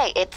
okay. It's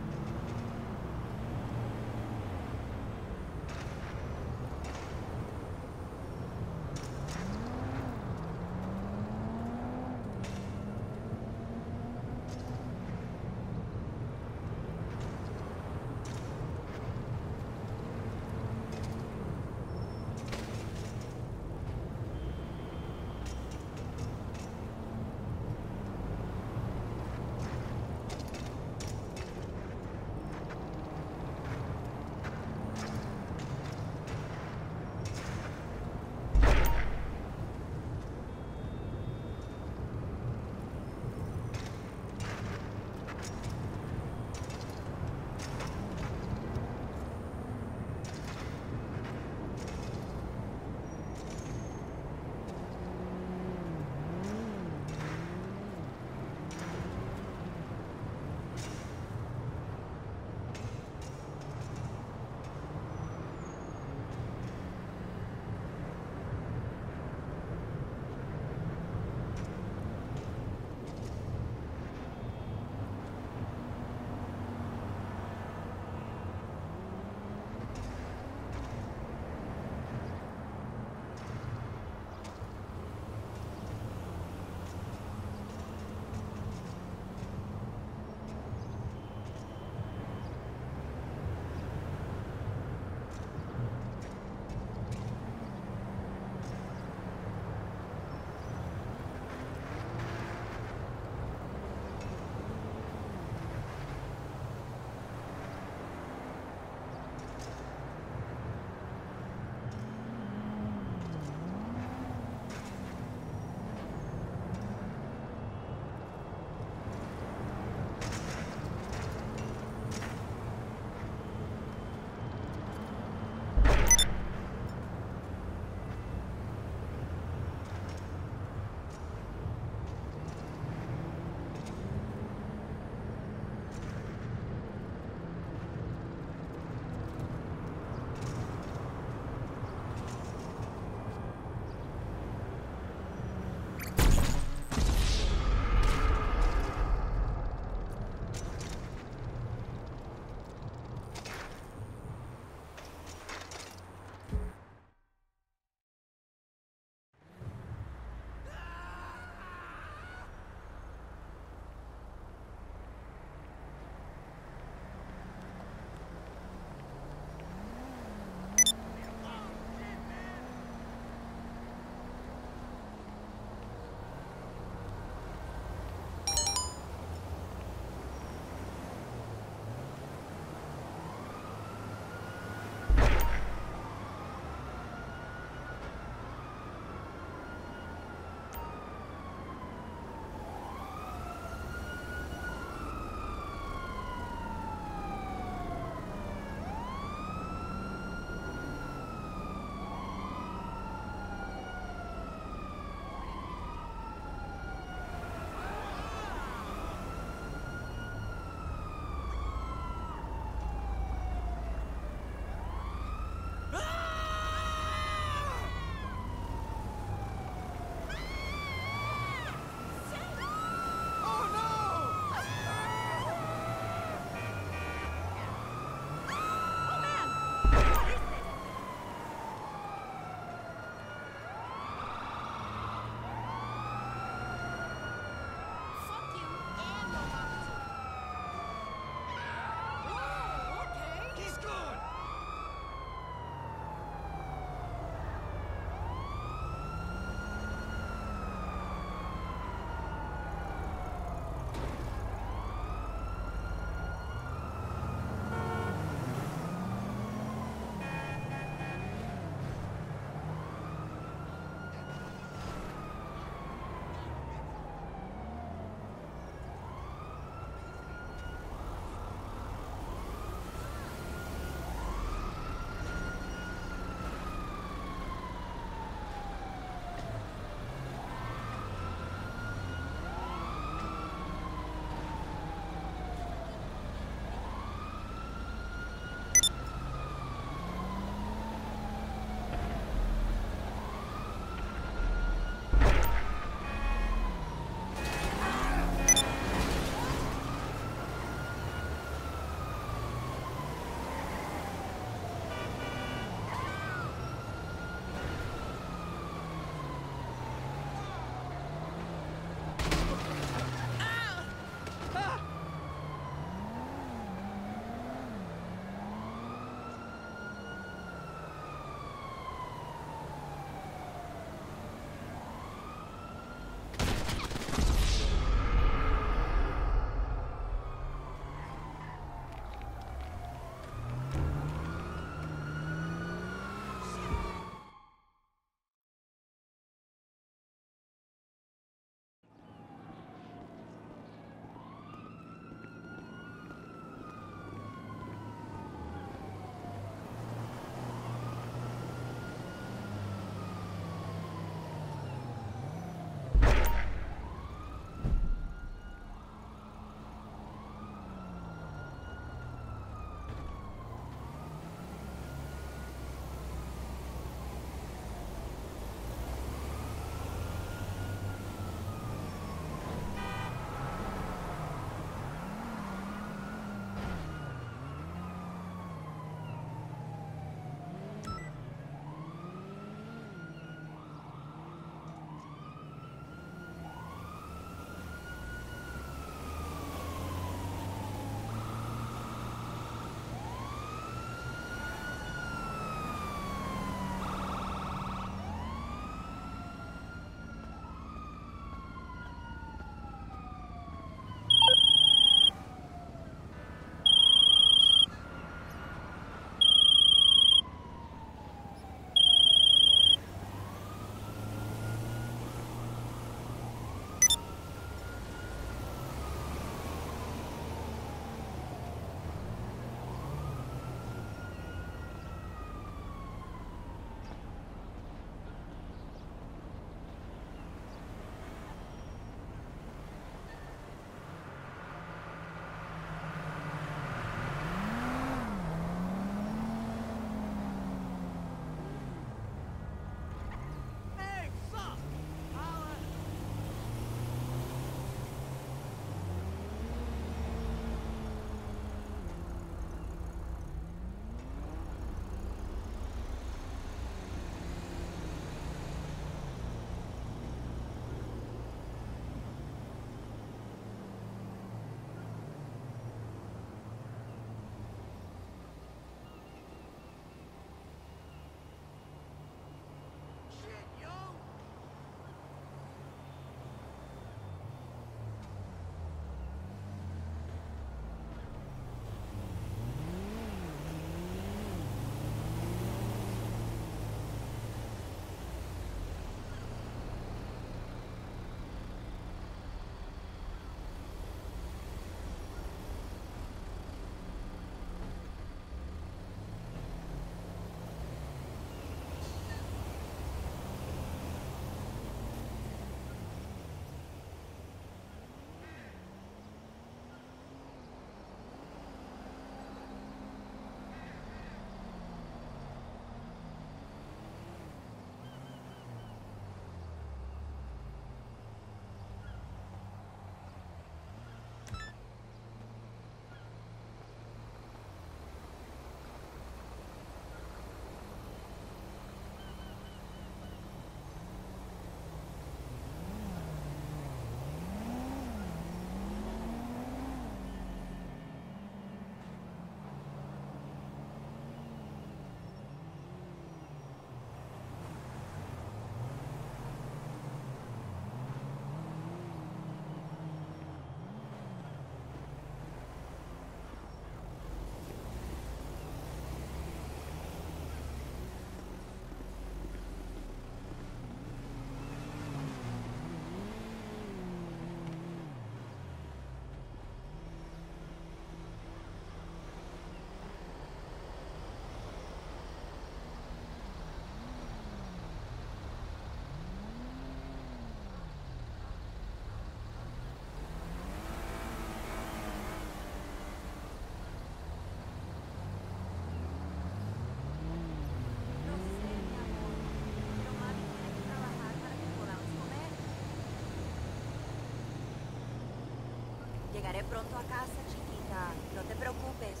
Llegaré pronto a casa, chiquita. No te preocupes.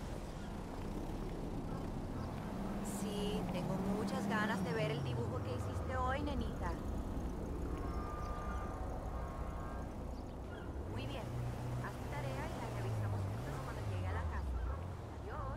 Sí, tengo muchas ganas de ver el dibujo que hiciste hoy, nenita. Muy bien. Haz tu tarea y la revisamos juntos cuando llegue a la casa. Adiós.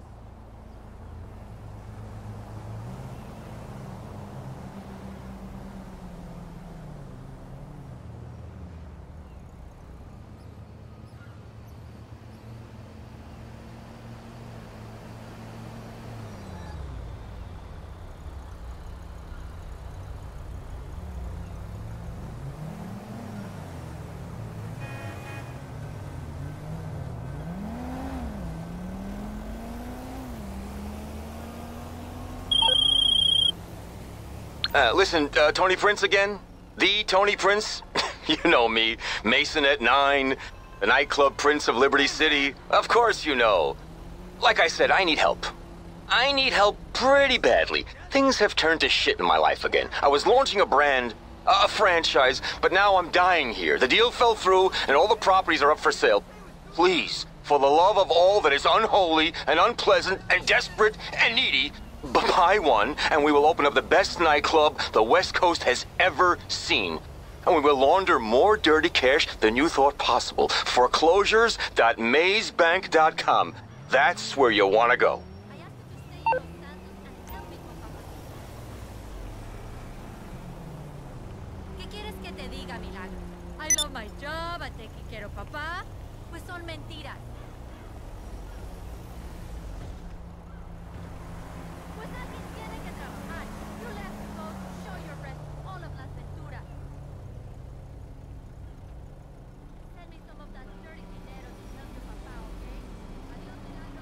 Listen, Tony Prince again? The Tony Prince? You know me, Mason at 9, the nightclub Prince of Liberty City. Of course you know. Like I said, I need help. I need help pretty badly. Things have turned to shit in my life again. I was launching a brand, a franchise, but now I'm dying here. The deal fell through, and all the properties are up for sale. Please, for the love of all that is unholy and unpleasant and desperate and needy, buy one, and we will open up the best nightclub the West Coast has ever seen. And we will launder more dirty cash than you thought possible. Foreclosures.mazebank.com. That's where you want to go. ¿Qué quieres que te diga, Milagro? I love my job, I te quiero papá. Pues son mentiras. Pues alguien tiene que trabajar. You left to go to show your rest all of Las Venturas. Send me some of that dirty dinero to help your papá, okay? Adiós, Milagro.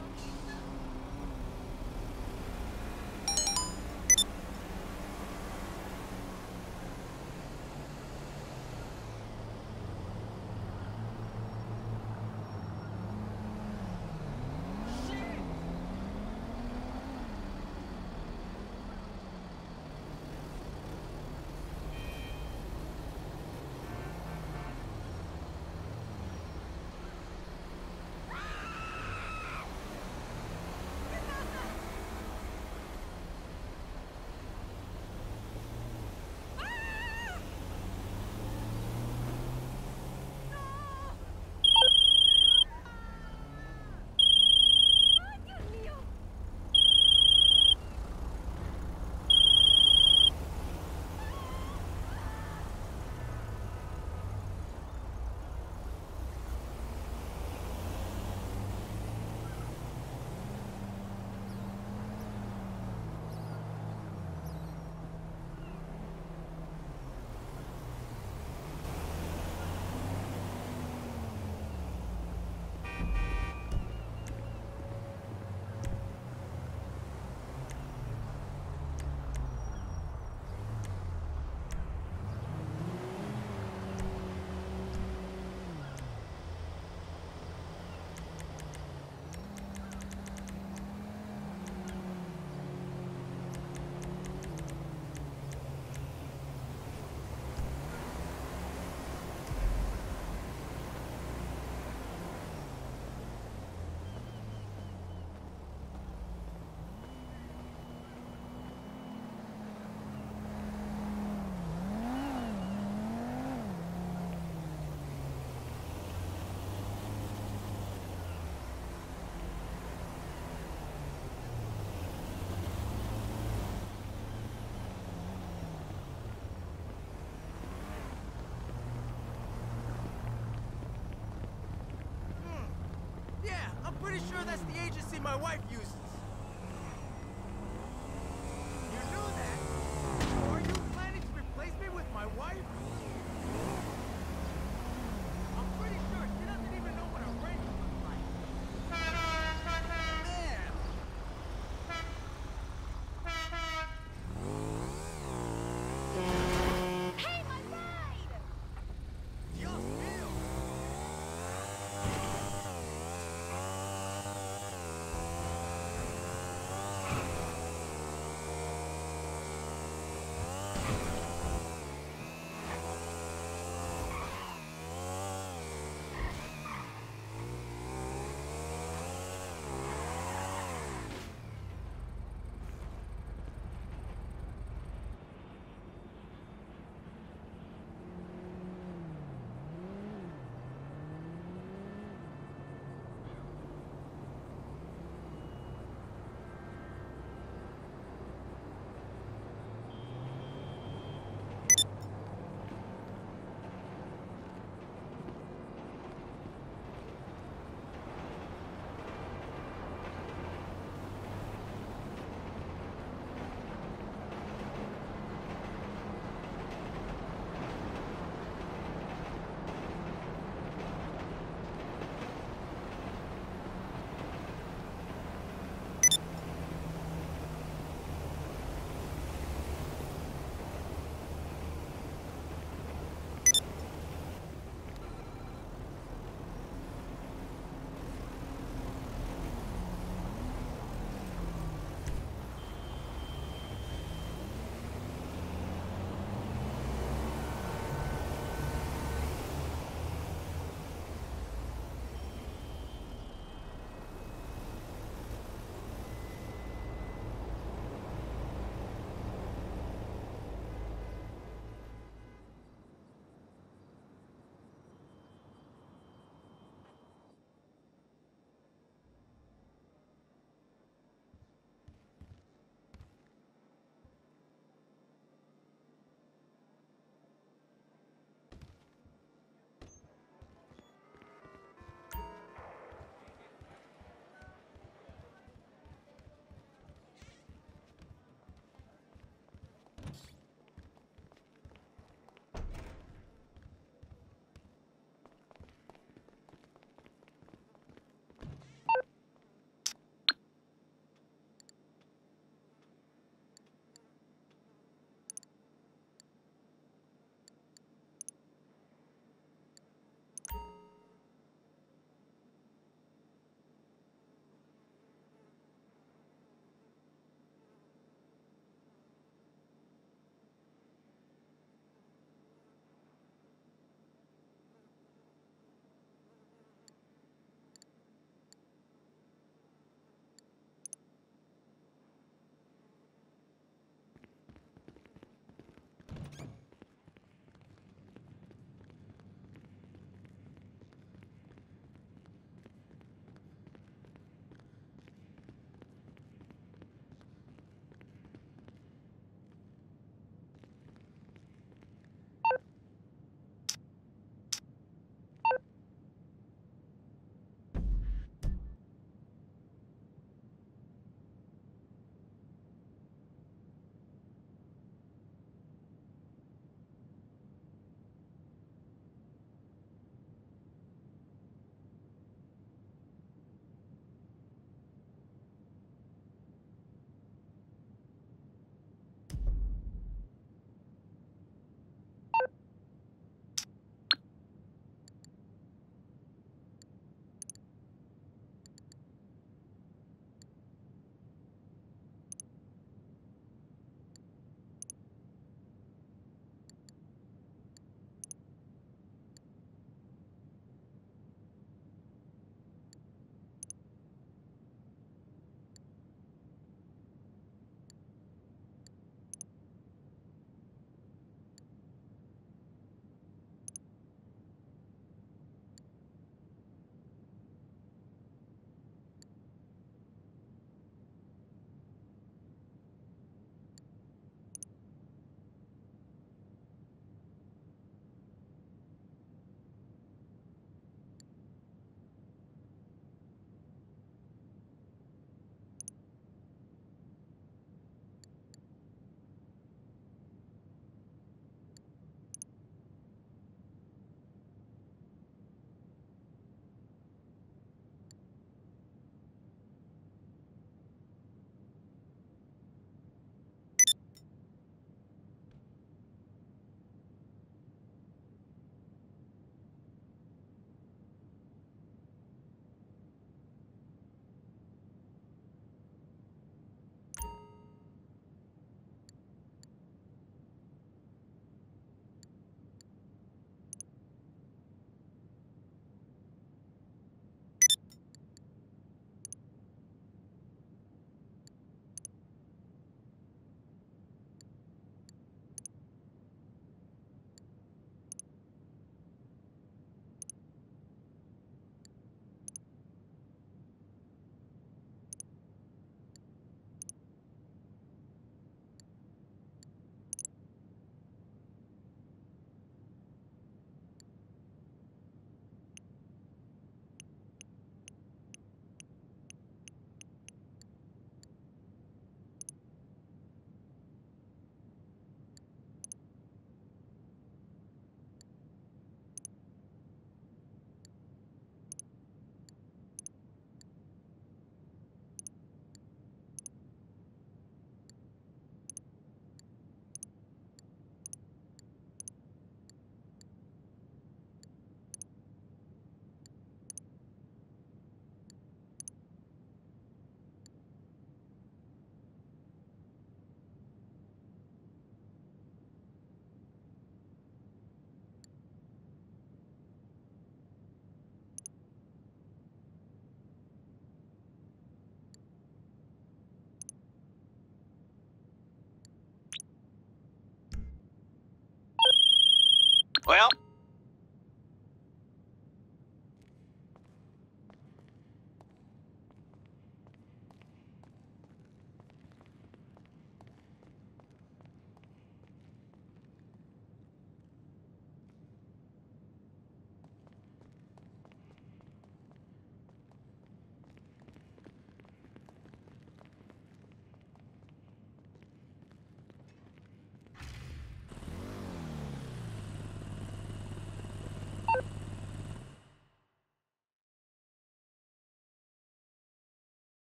I'm pretty sure that's the agency my wife uses. You knew that? Are you planning to replace me with my wife? I'm pretty sure she doesn't even know what a ring looks like. Man! Hey, my ride! Dios mío! Well...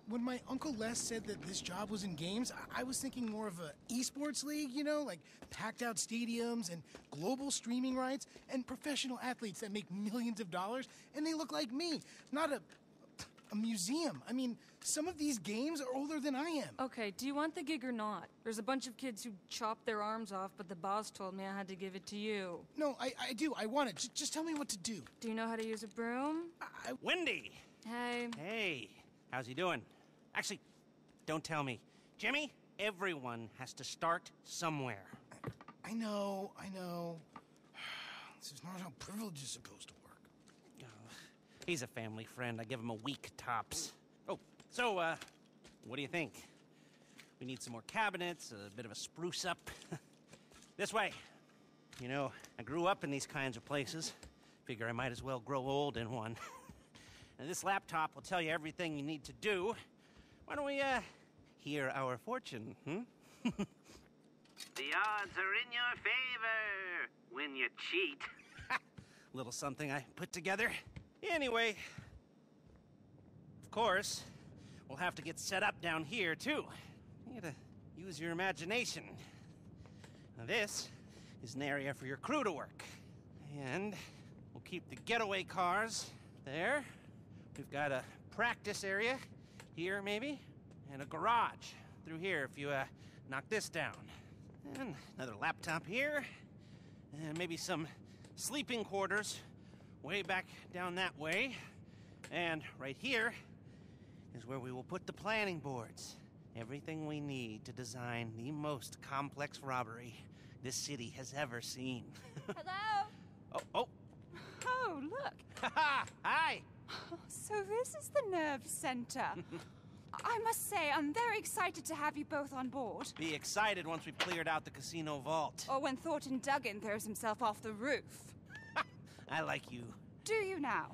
when my Uncle Les said that this job was in games, I was thinking more of a esports league, like packed out stadiums and global streaming rights and professional athletes that make millions of dollars, and they look like me, not a museum. I mean, some of these games are older than I am. Okay, do you want the gig or not? There's a bunch of kids who chopped their arms off, but the boss told me I had to give it to you. No, I do. I want it. Just tell me what to do. Do you know how to use a broom? Wendy! Hey. Hey, how's he doing? Actually, don't tell me. Jimmy, everyone has to start somewhere. I know. This is not how privilege is supposed to work. Oh, he's a family friend. I give him a week tops. Oh, so, what do you think? We need some more cabinets, a bit of a spruce up. This way. I grew up in these kinds of places. Figure I might as well grow old in one. And this laptop will tell you everything you need to do. Why don't we, hear our fortune, The odds are in your favor when you cheat. Little something I put together. Anyway, of course, we'll have to get set up down here, too. You gotta use your imagination. Now, this is an area for your crew to work. And we'll keep the getaway cars there. We've got a practice area here, maybe, and a garage through here if you knock this down. And another laptop here, and maybe some sleeping quarters way back down that way. And right here is where we will put the planning boards. Everything we need to design the most complex robbery this city has ever seen. Hello? Oh. Oh, look. Hi. So this is the nerve center. I must say, I'm very excited to have you both on board. Be excited once we've cleared out the casino vault. Or when Thornton Duggan throws himself off the roof. I like you. Do you now?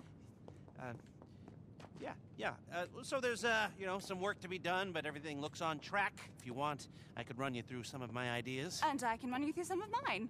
Yeah. So there's, some work to be done, but everything looks on track. If you want, I could run you through some of my ideas. And I can run you through some of mine.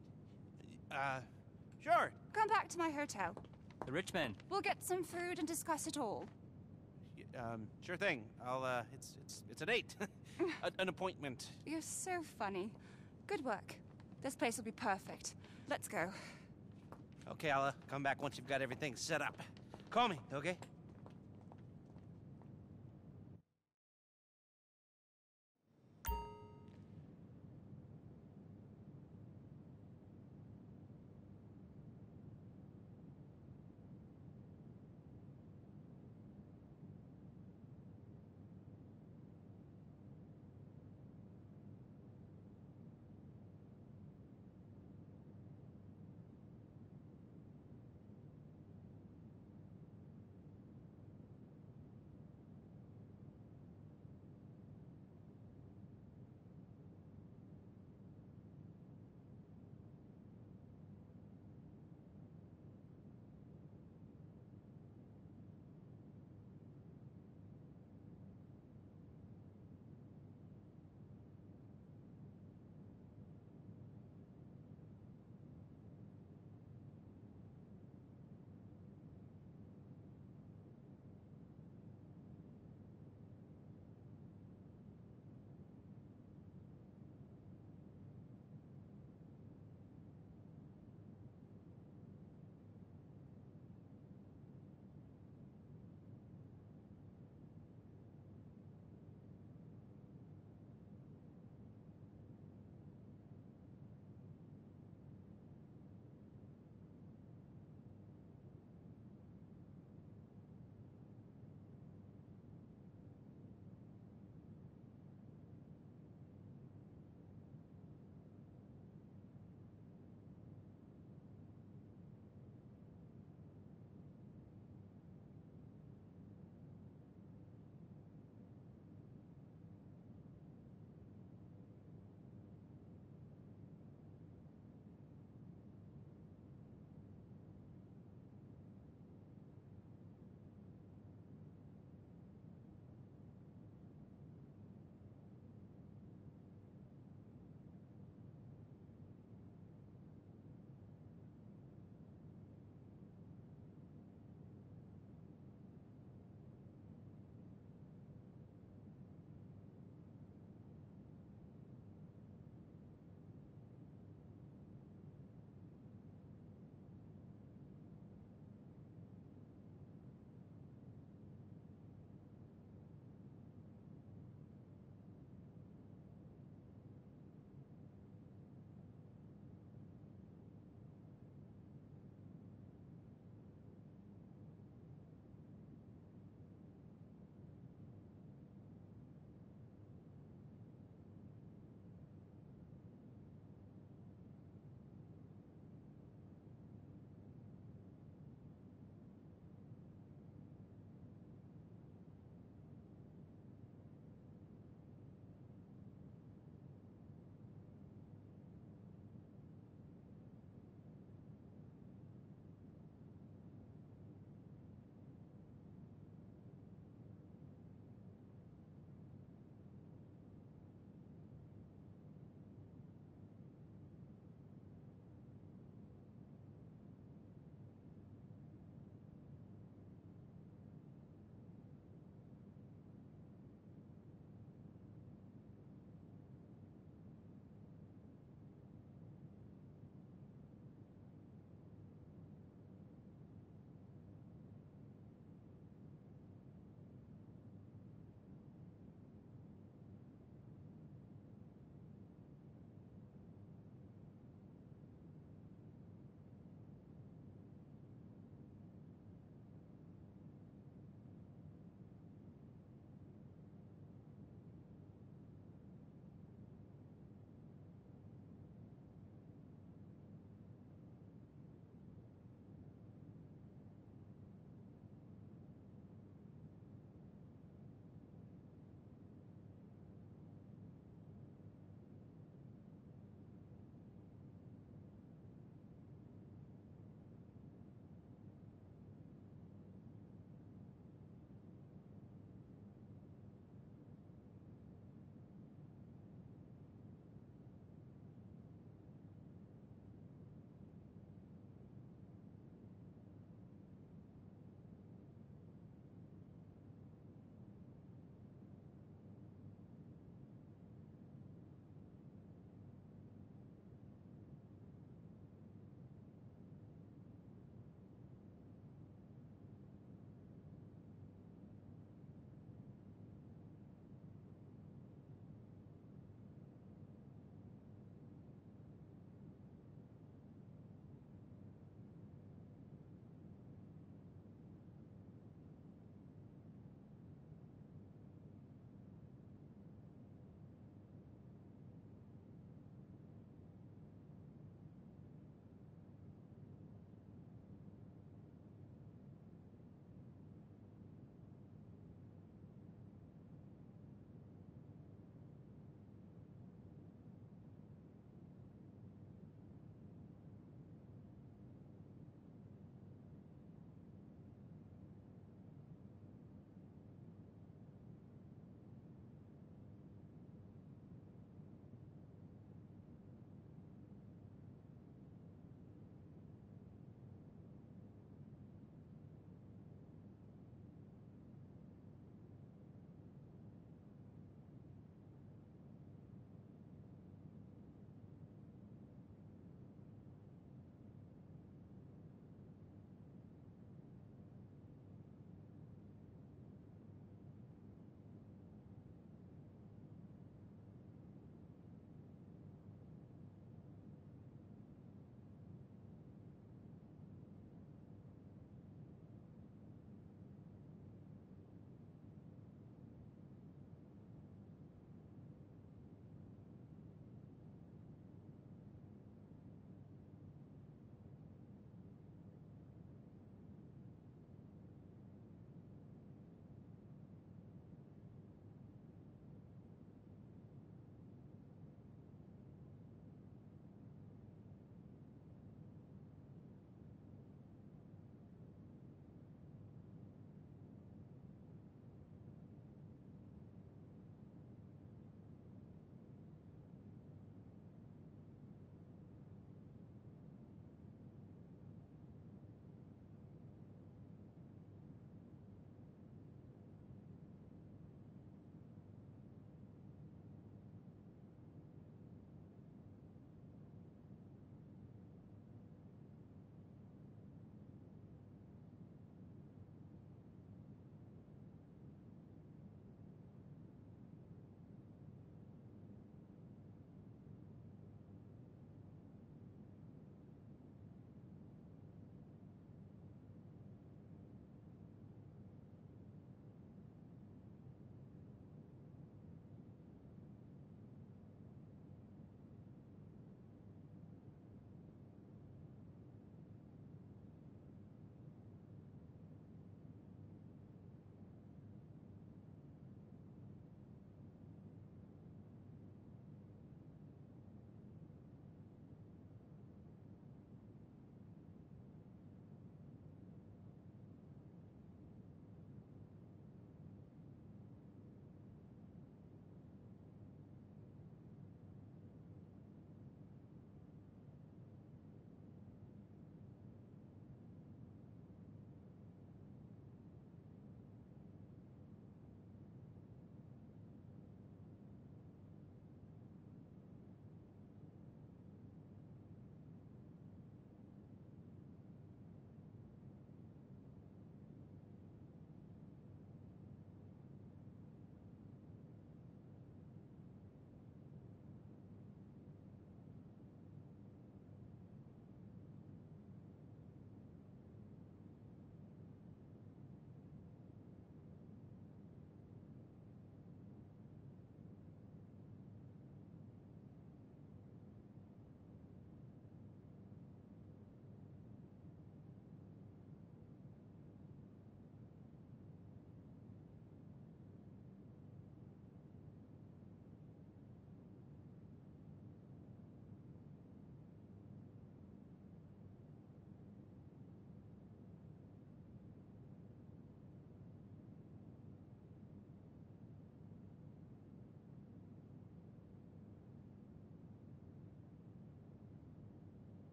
Sure. Come back to my hotel. The rich man. We'll get some food and discuss it all. Sure thing. I'll, it's a date. An appointment. You're so funny. Good work. This place will be perfect. Let's go. Okay, I'll come back once you've got everything set up. Call me, okay?